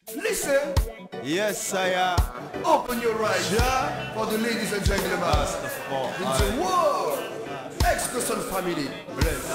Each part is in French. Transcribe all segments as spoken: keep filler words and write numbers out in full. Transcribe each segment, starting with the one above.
Listen. Yes, I am. Open your eyes Yeah. for the ladies and gentlemen. It's a world. Excursion family. Bless.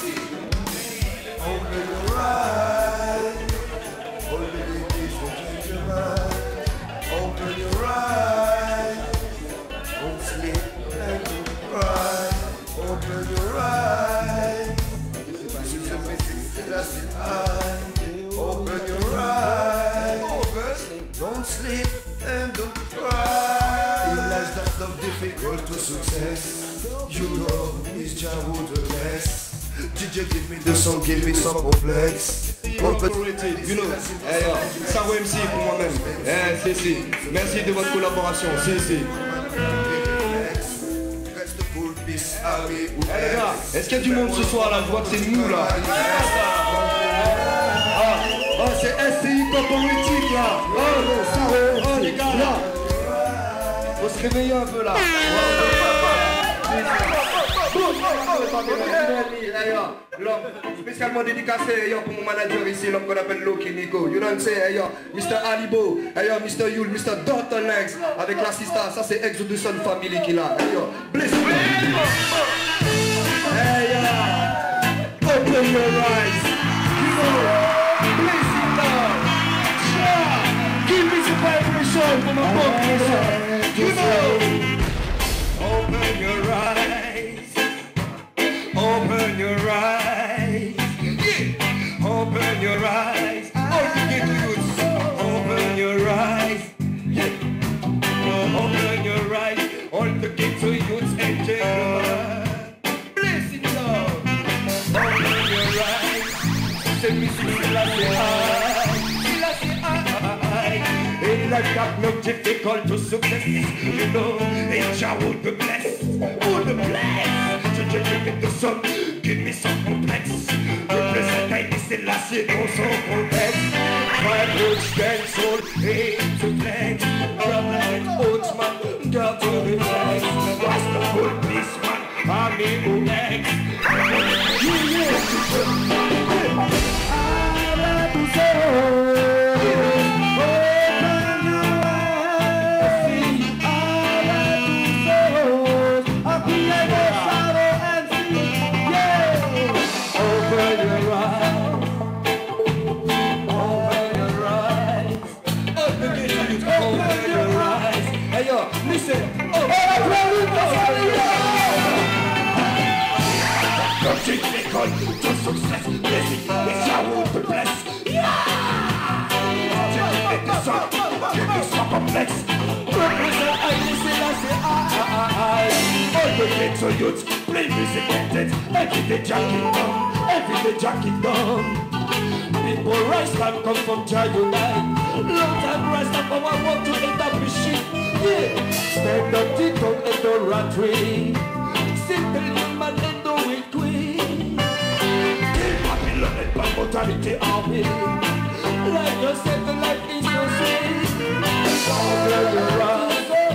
Open your eyes. For the ladies and gentlemen. Open your eyes. Don't sleep and don't cry. Open your eyes. This is a message that's in eye. Open your eyes. Open. Don't sleep and don't cry. In life that's not difficult to success. You know it's just who the best. D J give me the song, give me some complex. You know, hey, uh, Saro M C pour moi-même. Eh, si, si. Merci de votre collaboration. Si, si. Eh les gars, est-ce qu'il y a du monde ce soir là? Je vois que c'est nous là. Ah, oh, c'est S C I Corporative là. Oh, oh les gars là. Faut se réveiller un peu là. L'homme spécialement dédicacé yo, pour mon manager ici, l'homme qu'on appelle Loki Nico. You know what I'm saying? Hey, yo, mister Alibo, hey, yo, mister Yul, mister Doctor Lex, avec l'assistant, ça c'est Exodus Family qui l'a. Hey, yo, bless me. Hey, yo, open your eyes. You know, bless it now. Yeah. Give me some vibration for my book. You know, open your eyes. Open your eyes, yeah. Open your eyes, all you get to use. Open your eyes, yeah. Oh, open your eyes, all the get to use and gentlemen. Blessing love. Open your eyes, c'est musique, c'est là c'est high, c'est là c'est high. In life got no difficult to success, you know. And Jah would be blessed, would be blessed. Give me the sun, give me some complex. Represent I listen last year, no so complex. My blood stands soul, hate to flex. Drop like Oatsman, down to the flex. What's the full policeman? I'm in who next. Listen, oh, come take me God to success. Blessing is your word to bless. Yeah! Take me the sun, give me some complex. Represent I listen, I say I, I, I. All the little youths play music and it. Every day jacking down, every day jacking down. People rise and come from Jayunai. Long time rise and come and want to establish it. Yeah. Stand up, tick tock, and the rat tree. Simple human and do it quick. Babylon and Bambotality army. Like you said, the life is so sweet. Open your eyes.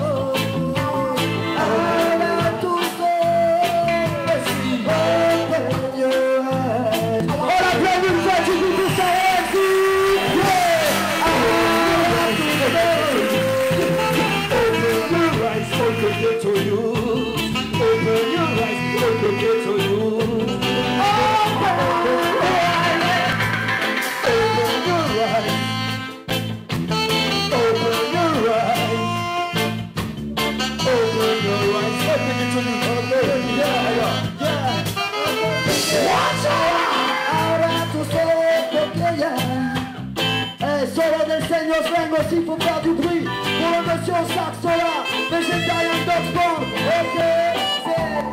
S'il faut faire du bruit pour le monsieur au saxo là, Vegetarian Dogs Band, ok, c'est...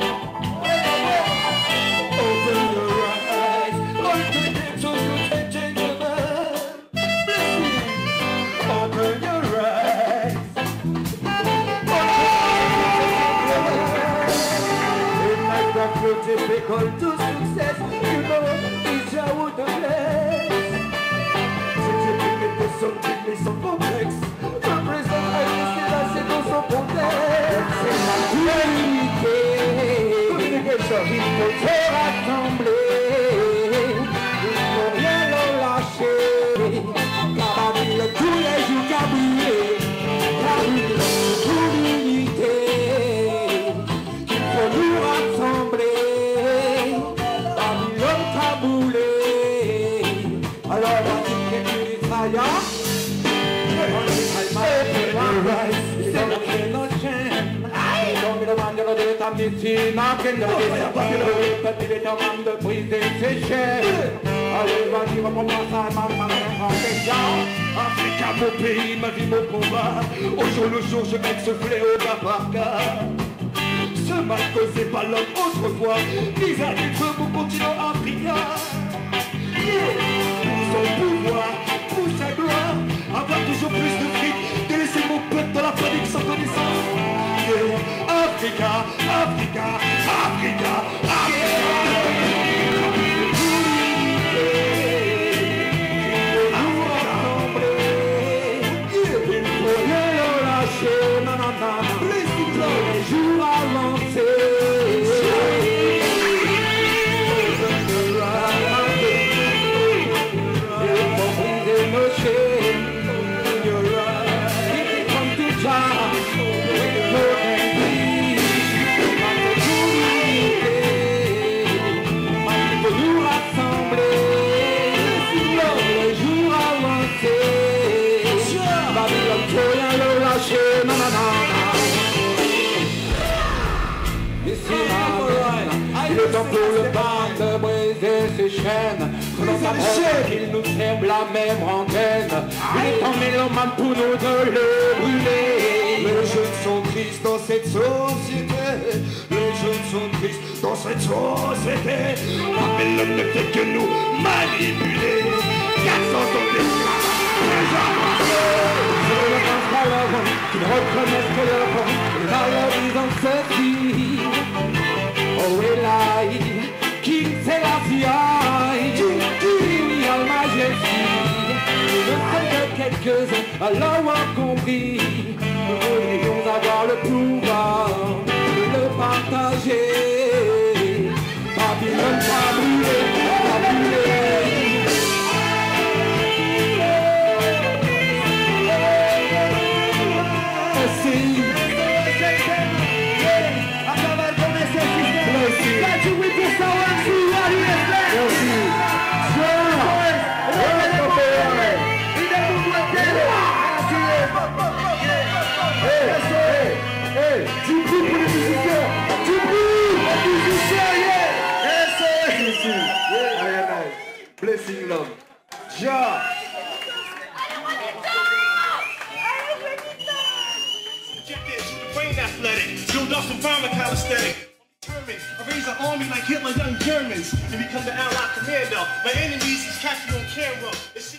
Open your eyes, all the names of good gentlemen. Open your eyes. In life that's so difficult to success, you know, it's your wood to bless. So give me some complex. Represent I listen, I say no so complex. C'est la vérité. Communication. Il faut te rassembler. Il faut rien leur lâcher. Car la ville Alors, on dit que ça y a. On dit que ça y a. C'est notre chaîne. Donc le monde de ta médecine, que le petit est en train de briser ses chaînes. Allez, vas-y, va pour ça, maman, maman, Africa, mon pays, ma vie, mon combat. Au jour le jour, je mène ce fléau cas par cas. Ce mal causé par l'homme autrefois vise à détruire mon continent africain. Pour son pouvoir, pour sa gloire, avoir toujours plus de fric, délaisser mon peuple dans la panique sans connaissance. Yeah. Africa, Africa, Africa, Africa. Pour le temps de briser ses chaînes, il nous sert la même rengaine. Il est en mélomane pour nous de les brûler. Les jeunes sont tristes dans cette société. Les jeunes sont tristes dans cette société. Mais l'homme ne fait que nous manipuler. quatre cents ans d'esclavage. Je ne pense pas l'homme qu'ils reconnaissent que l'homme est valorisant ceci. Oh, Eli, King Selassie, Imperial Majesty. Nous ne sommes que quelques-uns à l'avoir compris. Nous voudrions avoir le pouvoir de le partager. Babylone, pas brûlé, pas brûlé. Du bruit pour les musiciens! Du bruit! Les musiciens, yeah! Yes, sir! Yeah, aye, aye. Blessing love. Ja! Check this, brain athletic, build up some farmer calisthenic. I raise an army like Hitler, young Germans, and become the Allied commander. My enemies is catching on camera.